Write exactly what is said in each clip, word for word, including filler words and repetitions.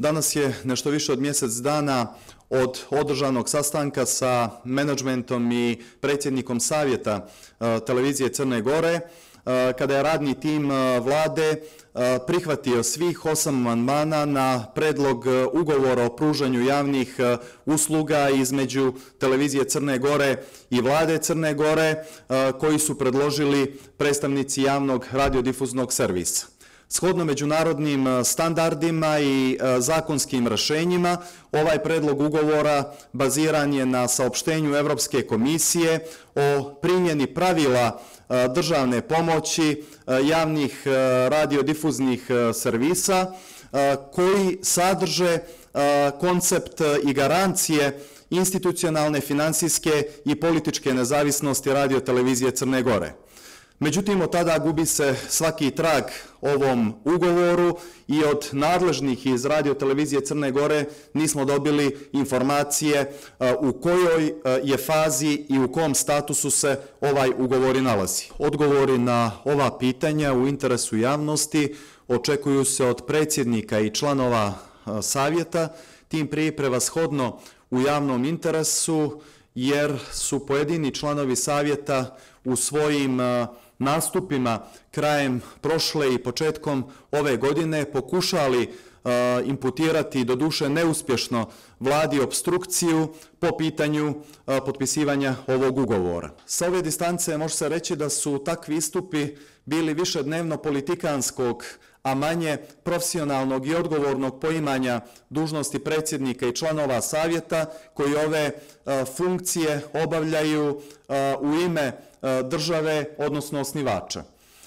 Danas je nešto više od mjesec dana od održanog sastanka sa menadžmentom i predsjednikom savjeta televizije Crne Gore, kada je radni tim vlade prihvatio svih osam amandmana na predlog ugovora o pružanju javnih usluga između televizije Crne Gore i vlade Crne Gore, koji su predložili predstavnici javnog radiodifuznog servisa. Shodno međunarodnim standardima i zakonskim rješenjima, ovaj predlog ugovora baziran je na saopštenju Europske komisije o primjeni pravila državne pomoći javnih radiodifuznih servisa koji sadrže koncept i garancije institucionalne, financijske i političke nezavisnosti radiotelevizije Crne Gore. Međutim, od tada gubi se svaki trag ovom ugovoru i od nadležnih iz radiotelevizije Crne Gore nismo dobili informacije u kojoj je fazi i u kom statusu se ovaj ugovor nalazi. Odgovori na ova pitanja u interesu javnosti očekuju se od predsjednika i članova savjeta, tim prije prevashodno u javnom interesu, jer su pojedini članovi savjeta u svojim nastupima krajem prošle i početkom ove godine pokušali imputirati, doduše neuspješno, vladi opstrukciju po pitanju potpisivanja ovog ugovora. Sa ove distance može se reći da su takvi istupi bili više dnevno politikanskog, a manje profesionalnog i odgovornog poimanja dužnosti predsjednika i članova savjeta koji ove funkcije obavljaju u ime države, odnosno osnivača.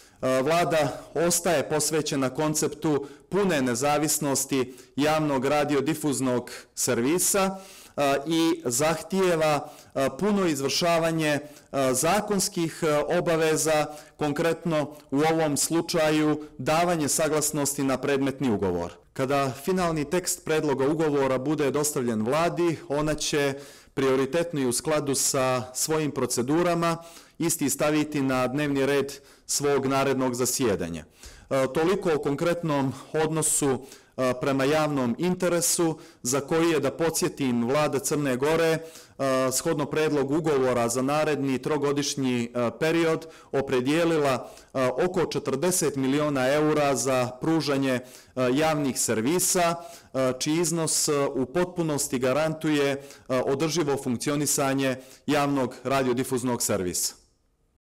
Vlada ostaje posvećena konceptu pune nezavisnosti javnog radiodifuznog servisa i zahtijeva puno izvršavanje zakonskih obaveza, konkretno u ovom slučaju davanje saglasnosti na predmetni ugovor. Kada finalni tekst predloga ugovora bude dostavljen vladi, ona će prioritetno i u skladu sa svojim procedurama isti staviti na dnevni red svog narednog zasjedanja. Toliko o konkretnom odnosu prema javnom interesu, za koji je, da podsjetim, vlada Crne Gore shodno predlog ugovora za naredni trogodišnji period opredijelila oko četrdeset miliona eura za pružanje javnih servisa, čiji iznos u potpunosti garantuje održivo funkcionisanje javnog radiodifuznog servisa.